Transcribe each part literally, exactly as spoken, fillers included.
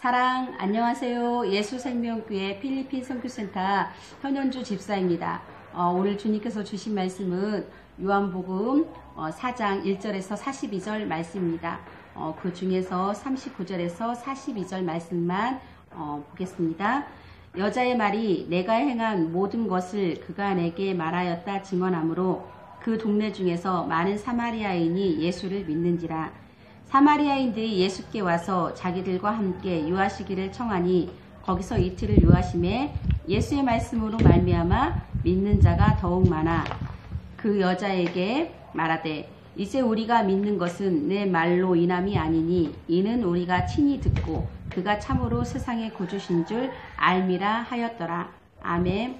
사랑, 안녕하세요. 예수생명교회 필리핀 선교센터 현현주 집사입니다. 어, 오늘 주님께서 주신 말씀은 요한복음 어, 사 장 일 절에서 사십이 절 말씀입니다. 어, 그 중에서 삼십구 절에서 사십이 절 말씀만 어, 보겠습니다. 여자의 말이 내가 행한 모든 것을 그가 내게 말하였다 증언하므로 그 동네 중에서 많은 사마리아인이 예수를 믿는지라. 사마리아인들이 예수께 와서 자기들과 함께 유하시기를 청하니 거기서 이틀을 유하심에 예수의 말씀으로 말미암아 믿는 자가 더욱 많아 그 여자에게 말하되 이제 우리가 믿는 것은 내 말로 인함이 아니니 이는 우리가 친히 듣고 그가 참으로 세상의 구주신 줄 알미라 하였더라. 아멘.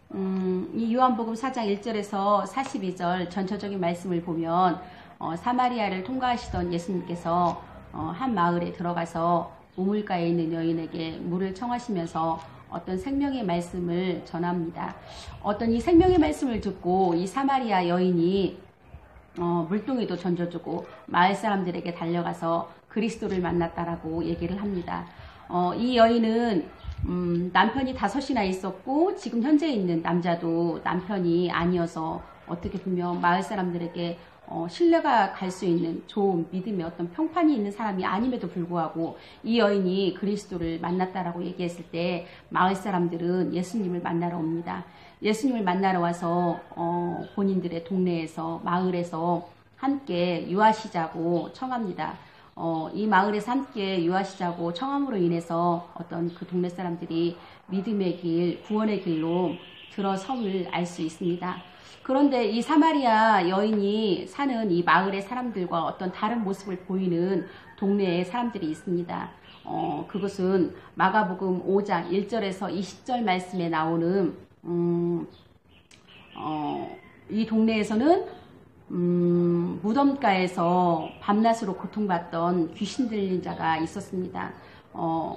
음, 이 요한복음 사 장 일 절에서 사십이 절 전체적인 말씀을 보면 어, 사마리아를 통과하시던 예수님께서 어, 한 마을에 들어가서 우물가에 있는 여인에게 물을 청하시면서 어떤 생명의 말씀을 전합니다. 어떤 이 생명의 말씀을 듣고 이 사마리아 여인이 어, 물동이도 던져주고 마을 사람들에게 달려가서 그리스도를 만났다라고 얘기를 합니다. 어, 이 여인은 음, 남편이 다섯이나 있었고 지금 현재 있는 남자도 남편이 아니어서 어떻게 보면 마을 사람들에게 어, 신뢰가 갈 수 있는 좋은 믿음의 어떤 평판이 있는 사람이 아님에도 불구하고 이 여인이 그리스도를 만났다라고 얘기했을 때 마을 사람들은 예수님을 만나러 옵니다. 예수님을 만나러 와서 어, 본인들의 동네에서 마을에서 함께 유하시자고 청합니다. 어, 이 마을에서 함께 유하시자고 청함으로 인해서 어떤 그 동네 사람들이 믿음의 길, 구원의 길로 들어섬을 알 수 있습니다. 그런데 이 사마리아 여인이 사는 이 마을의 사람들과 어떤 다른 모습을 보이는 동네에 사람들이 있습니다. 어, 그것은 마가복음 오 장 일 절에서 이십 절 말씀에 나오는 음, 어, 이 동네에서는 음, 무덤가에서 밤낮으로 고통받던 귀신 들린 자가 있었습니다. 어,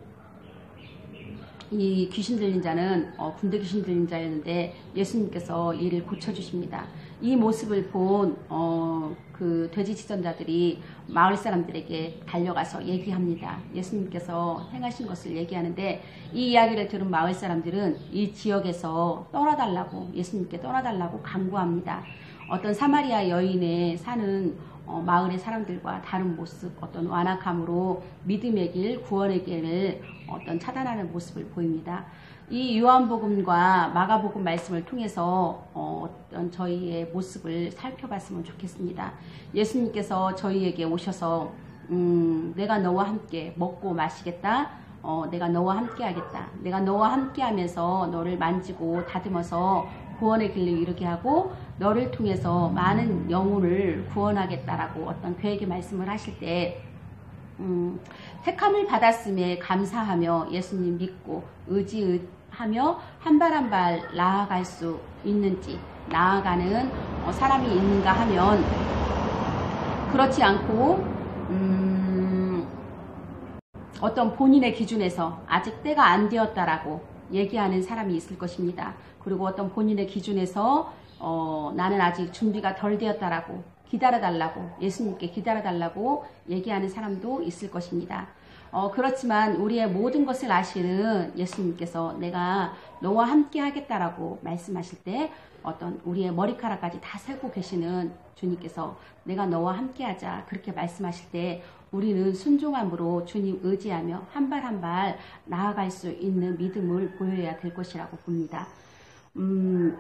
이 귀신 들린 자는 어, 군대 귀신 들린 자였는데 예수님께서 이를 고쳐주십니다. 이 모습을 본 어, 그 돼지지전자들이 마을 사람들에게 달려가서 얘기합니다. 예수님께서 행하신 것을 얘기하는데 이 이야기를 들은 마을 사람들은 이 지역에서 떠나달라고 예수님께 떠나달라고 간구합니다. 어떤 사마리아 여인에 사는 어, 마을의 사람들과 다른 모습, 어떤 완악함으로 믿음의 길, 구원의 길을 어떤 차단하는 모습을 보입니다. 이 요한복음과 마가복음 말씀을 통해서 어, 어떤 저희의 모습을 살펴봤으면 좋겠습니다. 예수님께서 저희에게 오셔서 음, 내가 너와 함께 먹고 마시겠다. 어, 내가 너와 함께 하겠다. 내가 너와 함께 하면서 너를 만지고 다듬어서 구원의 길로 이르게 하고 너를 통해서 많은 영혼을 구원하겠다라고 어떤 계획의 말씀을 하실 때 음, 택함을 받았음에 감사하며 예수님 믿고 의지하며 한 발 한 발 나아갈 수 있는지 나아가는 어, 사람이 있는가 하면 그렇지 않고 음, 어떤 본인의 기준에서 아직 때가 안 되었다라고 얘기하는 사람이 있을 것입니다. 그리고 어떤 본인의 기준에서 어, 나는 아직 준비가 덜 되었다라고 기다려달라고 예수님께 기다려달라고 얘기하는 사람도 있을 것입니다. 어, 그렇지만 우리의 모든 것을 아시는 예수님께서 내가 너와 함께 하겠다라고 말씀하실 때 어떤 우리의 머리카락까지 다 세고 계시는 주님께서 내가 너와 함께 하자 그렇게 말씀하실 때 우리는 순종함으로 주님 의지하며 한 발 한 발 나아갈 수 있는 믿음을 보여야 될 것이라고 봅니다. 음,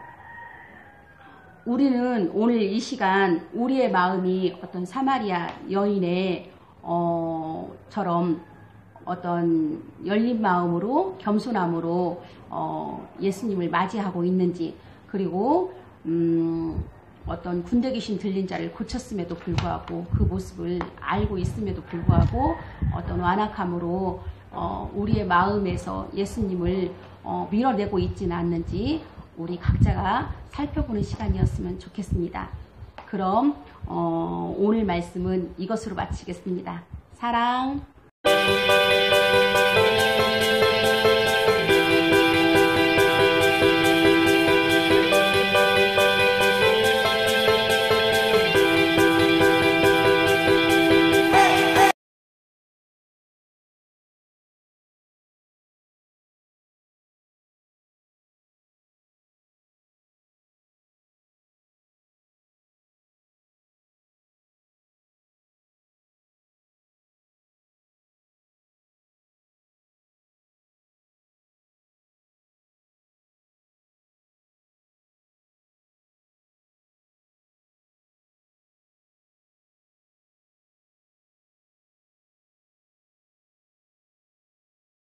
우리는 오늘 이 시간 우리의 마음이 어떤 사마리아 여인의 어, 처럼 어떤 열린 마음으로 겸손함으로 어, 예수님을 맞이하고 있는지 그리고 음, 어떤 군대 귀신 들린 자를 고쳤음에도 불구하고 그 모습을 알고 있음에도 불구하고 어떤 완악함으로 어, 우리의 마음에서 예수님을 어, 밀어내고 있지는 않는지 우리 각자가 살펴보는 시간이었으면 좋겠습니다. 그럼 어, 오늘 말씀은 이것으로 마치겠습니다. 사랑.